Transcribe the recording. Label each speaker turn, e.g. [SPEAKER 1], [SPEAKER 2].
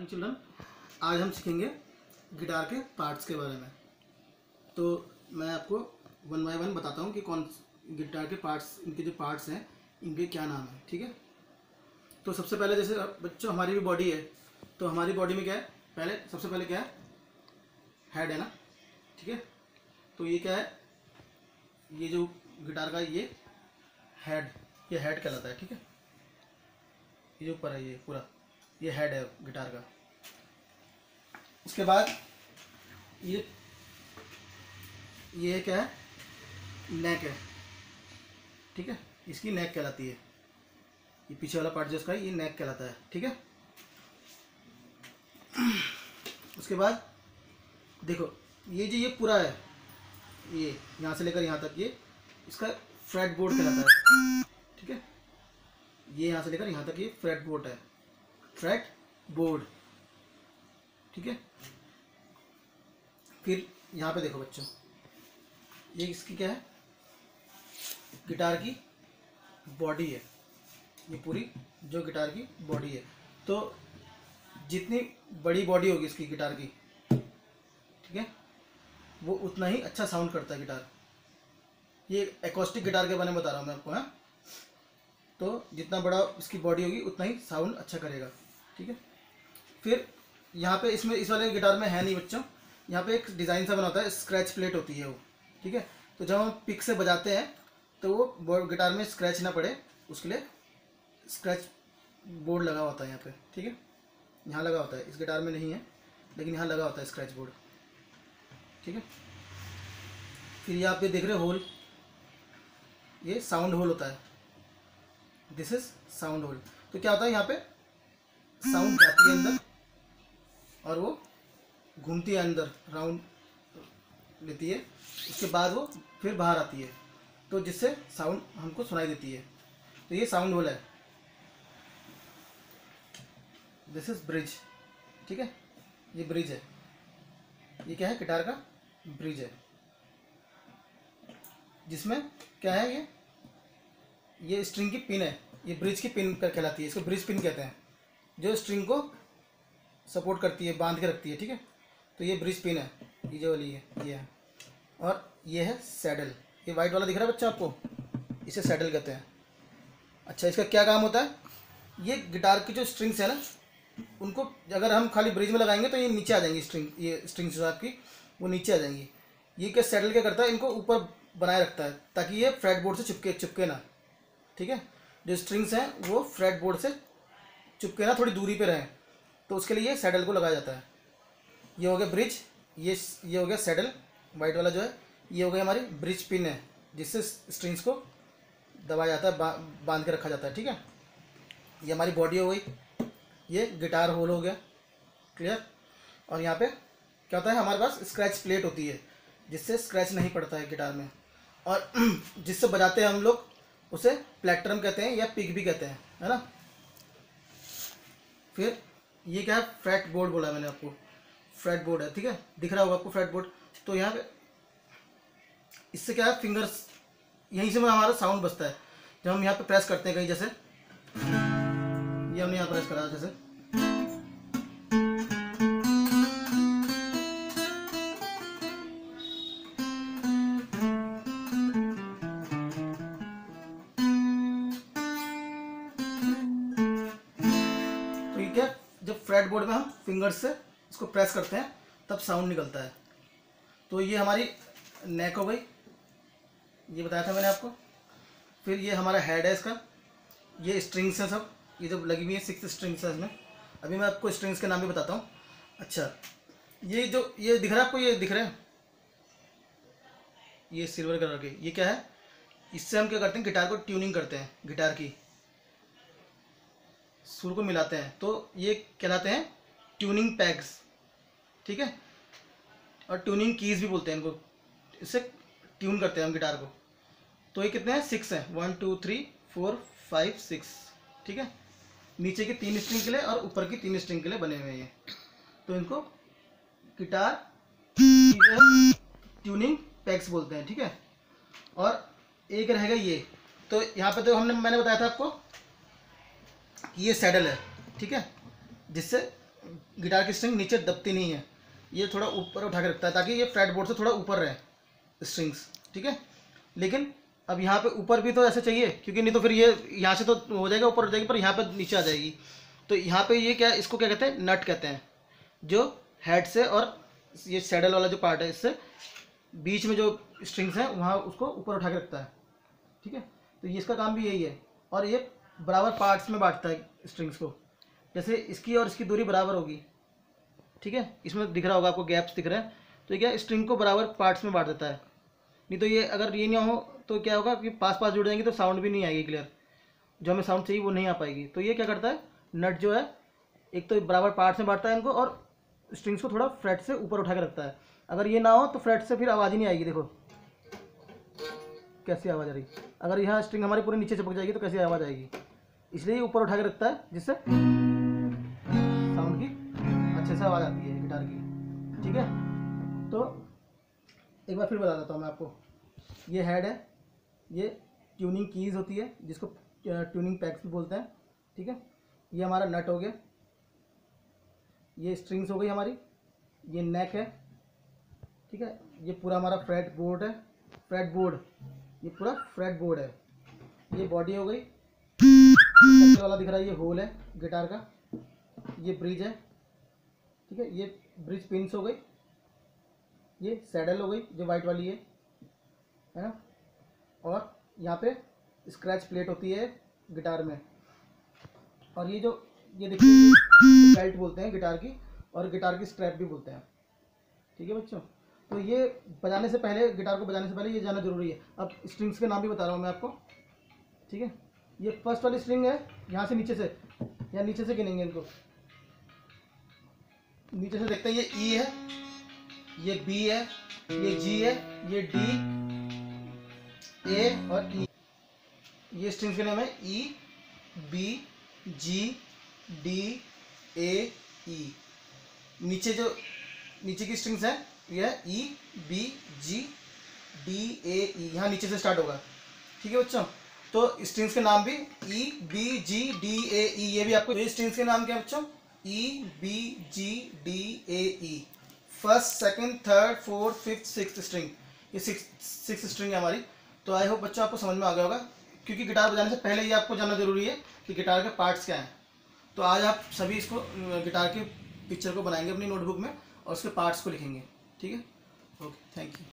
[SPEAKER 1] Morning children. आज हम सीखेंगे गिटार के पार्ट्स के बारे में। तो मैं आपको वन बाय वन बताता हूँ कि कौन गिटार के पार्ट्स, इनके जो पार्ट्स हैं इनके क्या नाम है। ठीक है। तो सबसे पहले जैसे बच्चों हमारी भी बॉडी है, तो हमारी बॉडी में क्या है, सबसे पहले क्या है, हेड है ना। ठीक है। तो ये क्या है, ये जो गिटार का ये हेड कहलाता है। ठीक है। ये जो ऊपर है ये पूरा ये हेड है गिटार का। उसके बाद ये क्या है, नेक है। ठीक है। इसकी नेक कहलाती है, ये पीछे वाला पार्ट जो इसका है ये नेक कहलाता है। ठीक है। उसके बाद देखो ये पूरा है, ये यहाँ से लेकर यहाँ तक ये इसका फ्रेट बोर्ड कहलाता है। ठीक है। ये यहाँ से लेकर यहाँ तक ये फ्रेट बोर्ड है, फ्रेट बोर्ड। ठीक है। फिर यहाँ पे देखो बच्चों, ये इसकी क्या है, गिटार की बॉडी है। ये पूरी जो गिटार की बॉडी है, तो जितनी बड़ी बॉडी होगी इसकी गिटार की, ठीक है, वो उतना ही अच्छा साउंड करता है गिटार। ये एकॉस्टिक गिटार के बारे में बता रहा हूँ मैं आपको। हाँ, तो जितना बड़ा इसकी बॉडी होगी उतना ही साउंड अच्छा करेगा। ठीक है। फिर यहाँ पे इसमें इस वाले गिटार में है नहीं बच्चों, यहाँ पे एक डिज़ाइन सा बना होता है, स्क्रैच प्लेट होती है वो। ठीक है। तो जब हम पिक से बजाते हैं तो वो गिटार में स्क्रैच ना पड़े, उसके लिए स्क्रैच बोर्ड लगा होता है यहाँ पे। ठीक है। यहाँ लगा होता है, इस गिटार में नहीं है लेकिन यहाँ लगा होता है स्क्रैच बोर्ड। ठीक है। फिर ये आप ये देख रहे हो होल, ये साउंड होल होता है। This is sound hole. तो क्या होता है, यहाँ पे साउंड जाती है अंदर और वो घूमती है अंदर, राउंड लेती है, उसके बाद वो फिर बाहर आती है, तो जिससे साउंड हमको सुनाई देती है। तो ये साउंड होल है। This is bridge. ठीक है। ये ब्रिज है, ये क्या है, गिटार का ब्रिज है, जिसमें क्या है, ये स्ट्रिंग की पिन है, ये ब्रिज की पिन कर कहलाती है। इसको ब्रिज पिन कहते हैं, जो स्ट्रिंग को सपोर्ट करती है, बांध के रखती है। ठीक है। तो ये ब्रिज पिन है, ये जो वाली है ये है। और ये है सैडल, ये वाइट वाला दिख रहा है बच्चा आपको, इसे सैडल कहते हैं। अच्छा, इसका क्या काम होता है, ये गिटार की जो स्ट्रिंग्स है ना, उनको अगर हम खाली ब्रिज में लगाएंगे तो ये नीचे आ जाएंगी, ये स्ट्रिंग्स जो आपकी वो नीचे आ जाएंगी। ये क्या सैडल क्या करता है, इनको ऊपर बनाए रखता है ताकि ये फ्रेट बोर्ड से चिपके ना। ठीक है। जो स्ट्रिंग्स हैं वो फ्रेट बोर्ड से चिपके ना, थोड़ी दूरी पे रहें, तो उसके लिए ये सैडल को लगाया जाता है। ये हो गया ब्रिज, ये हो गया सैडल वाइट वाला जो है, ये हो गया हमारी ब्रिज पिन है, जिससे स्ट्रिंग्स को दबाया जाता है, बांध के रखा जाता है। ठीक है। ये हमारी बॉडी हो गई, ये गिटार होल हो गया, क्लियर। और यहाँ पे क्या होता है, हमारे पास स्क्रैच प्लेट होती है, जिससे स्क्रैच नहीं पड़ता है गिटार में, और जिससे बजाते हैं हम लोग उसे प्लेक्ट्रम कहते हैं या पिक भी कहते हैं, है ना। फिर ये क्या है, फ्रेट बोर्ड बोला मैंने आपको, फ्रेट बोर्ड है। ठीक है। दिख रहा होगा आपको फ्रेट बोर्ड। तो यहाँ पे इससे क्या है, फिंगर्स यहीं से हमारा साउंड बजता है। जब हम यहाँ पे प्रेस करते हैं कहीं, जैसे ये हमने यहाँ प्रेस करा, जैसे तो ये क्या, जब फ्रेट बोर्ड में हम फिंगर्स से इसको प्रेस करते हैं तब साउंड निकलता है। तो ये हमारी नेक हो गई, ये बताया था मैंने आपको। फिर ये हमारा हेड है, इसका ये स्ट्रिंग्स हैं सब, ये जो लगी हुई है 6 स्ट्रिंग्स है इसमें। अभी मैं आपको स्ट्रिंग्स के नाम भी बताता हूँ। अच्छा, ये जो ये दिख रहा है आपको, ये दिख रहे हैं, ये सिल्वर कलर के, ये क्या है, इससे हम क्या करते हैं, गिटार को ट्यूनिंग करते हैं, गिटार की सुर को मिलाते हैं, तो ये कहलाते हैं ट्यूनिंग पैग्स। ठीक है। और ट्यूनिंग कीज भी बोलते हैं इनको, इससे ट्यून करते हैं हम गिटार को। तो ये कितने हैं, 6 हैं, 1 2 3 4 5 6। ठीक है। नीचे की 3 स्ट्रिंग के लिए और ऊपर की 3 स्ट्रिंग के लिए बने हुए हैं। तो इनको गिटार ट्यूनिंग पैग्स बोलते हैं। ठीक है। और एक रहेगा ये, तो यहाँ पे तो मैंने बताया था आपको कि ये सैडल है। ठीक है। जिससे गिटार की स्ट्रिंग नीचे दबती नहीं है, ये थोड़ा ऊपर उठा के रखता है ताकि ये फ्लैट बोर्ड से थोड़ा ऊपर रहे स्ट्रिंग्स, ठीक है। लेकिन अब यहाँ पे ऊपर भी तो ऐसे चाहिए, क्योंकि नहीं तो फिर ये यहाँ से तो हो जाएगा, ऊपर हो जाएगी, पर यहाँ पे नीचे आ जाएगी। तो यहाँ पे ये क्या, इसको क्या कहते हैं, नट कहते हैं, जो हेड से और ये सैडल वाला जो पार्ट है इससे बीच में जो स्ट्रिंग्स हैं वहाँ उसको ऊपर उठा के रखता है, ठीक है। तो ये इसका काम भी यही है, और ये बराबर पार्ट्स में बांटता है स्ट्रिंग्स को। जैसे इसकी और इसकी दूरी बराबर होगी, ठीक है, इसमें दिख रहा होगा आपको, गैप्स दिख रहे हैं, तो ये क्या स्ट्रिंग को बराबर पार्ट्स में बांट देता है। नहीं तो ये अगर ये नहीं हो तो क्या होगा कि पास पास जुड़ जाएंगे तो साउंड भी नहीं आएगी क्लियर, जो हमें साउंड चाहिए वो नहीं आ पाएगी। तो ये क्या करता है, नट जो है एक तो बराबर पार्ट्स में बांटता है इनको, और स्ट्रिंग्स को थोड़ा फ्रेट से ऊपर उठा के रखता है। अगर ये ना हो तो फ्रेट से फिर आवाज़ ही नहीं आएगी। देखो कैसी आवाज़ आ रही, अगर यहाँ स्ट्रिंग हमारी पूरी नीचे चिपक जाएगी तो कैसी आवाज़ आएगी, इसलिए ये ऊपर उठा के रखता है जिससे साउंड की अच्छे से आवाज़ आती है गिटार की, ठीक है। तो एक बार फिर बता देता हूँ मैं आपको, ये हेड है, ये ट्यूनिंग कीज़ होती है जिसको ट्यूनिंग पैक्स भी बोलते हैं, ठीक है। ये हमारा नट हो गया, ये स्ट्रिंग्स हो गई हमारी, ये नेक है, ठीक है। ये पूरा हमारा फ्रेट बोर्ड है, फ्रेट बोर्ड, ये पूरा फ्रेट बोर्ड है। ये बॉडी हो गई, सर्कल वाला दिख रहा है ये होल है गिटार का, ये ब्रिज है, ठीक है। ये ब्रिज पिन्स हो गई, ये सैडल हो गई जो वाइट वाली है ना, और यहाँ पे स्क्रैच प्लेट होती है गिटार में, और ये जो ये देखिए बेल्ट बोलते हैं गिटार की, और गिटार की स्ट्रैप भी बोलते हैं, ठीक है बच्चों। तो ये बजाने से पहले, गिटार को बजाने से पहले ये जानना जरूरी है। अब स्ट्रिंग्स के नाम भी बता रहा हूँ मैं आपको, ठीक है। ये फर्स्ट वाली स्ट्रिंग है, यहाँ से नीचे से, या नीचे से गिनेंगे इनको, नीचे से देखते हैं, ये ई है, ये बी है, ये जी है, ये डी, ए और ई, ये स्ट्रिंग्स के नाम है ई, बी, जी, डी, ए, ई। नीचे की स्ट्रिंग्स है ये है ई, बी, जी, डी, ए, ई, यहाँ नीचे से स्टार्ट होगा, ठीक है बच्चों। तो स्ट्रिंग्स के नाम भी ई, बी, जी, डी, ए, ई, ये भी आपको, ये स्ट्रिंग्स के नाम क्या है बच्चों, E, B, G, D, A, E. First, second, third, fourth, fifth, sixth string, ये सिक्स स्ट्रिंग है हमारी। तो आई होप बच्चों आपको समझ में आ गया होगा, क्योंकि गिटार बजाने से पहले ये आपको जानना जरूरी है कि गिटार के पार्ट्स क्या हैं। तो आज आप सभी इसको गिटार की पिक्चर को बनाएंगे अपनी नोटबुक में, और उसके पार्ट्स को लिखेंगे, ठीक है। Okay, thank you.